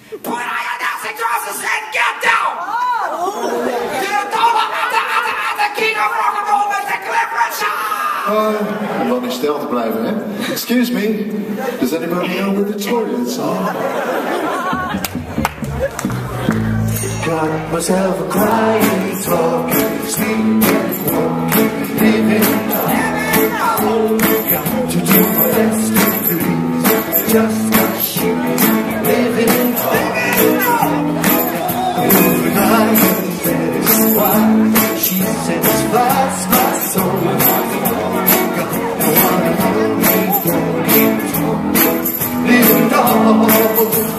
Put on your dancing dresses and get down! You're the king of rock and roll met de Cliff Richard! Om dan in stijl te blijven, hè? Excuse me, does anybody know where the toilets are? Got myself a crying, talking, sleeping, walking, living. Got to do my best to please, just like she living. That is why she satisfies my soul. Got the one and only living doll.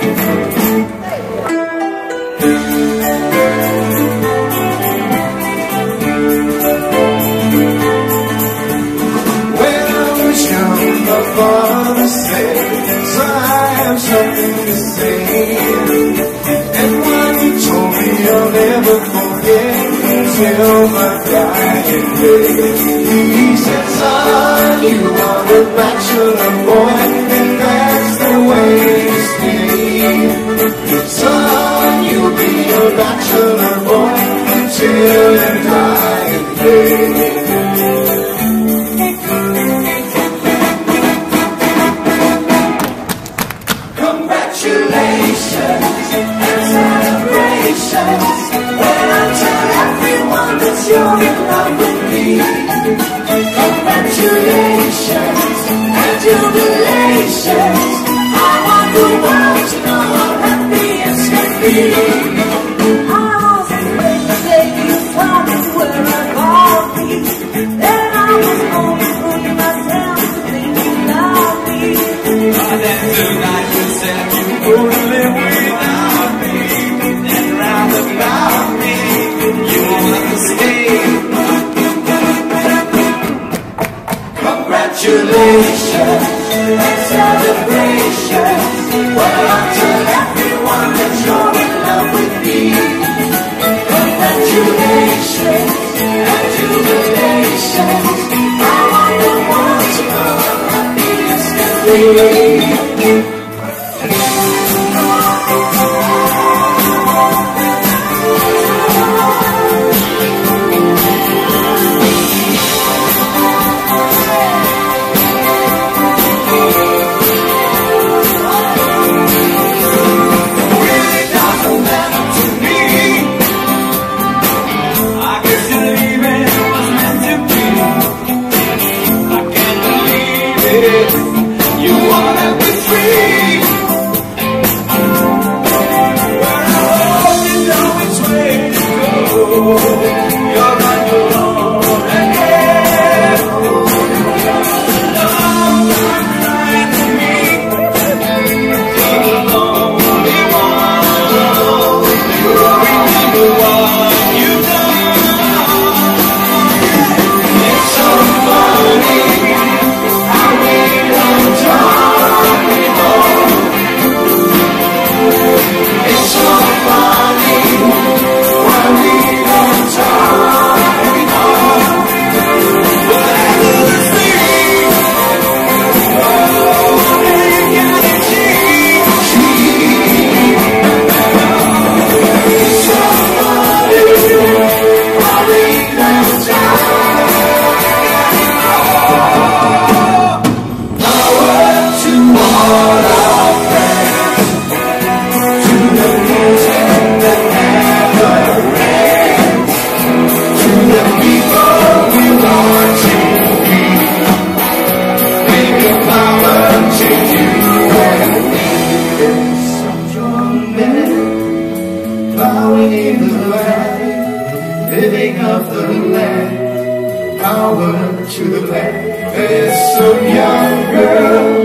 My father said, so I have something to say. And when he told me I'll never forget until my dying day, he said, son, you are a bachelor boy, and that's the way to stay. Son, you'll be a bachelor boy until your dying day. Congratulations and celebrations when I tell everyone that you're in love with me. Congratulations and jubilations. I want the world to know how happy it's gonna be. I wasn't ready to say you started where I called me. Then I was only fooling myself to think you loved me. But then tonight you said you wouldn't live without me, and round about me, you want to stay. Congratulations and celebrations. Well, I tell everyone that you're in love with me. Congratulations and jubilations. I want the world to know how happy it's gonna be. You wanna be free. Well, I hope you know which way to go. You're on your own again. Love, you're crying to me. You're the lonely one. Remember what you've done. It's so funny. It's so funny when we don't talk anymore. Whatever the thing, oh, they gotta change. It's so funny when we don't talk anymore. Power to all our friends, to the music that never ends, to the people we want to be. Give power to you and me. There's some strong men bowing in the light, living off the land. Power to the land. There's some young girl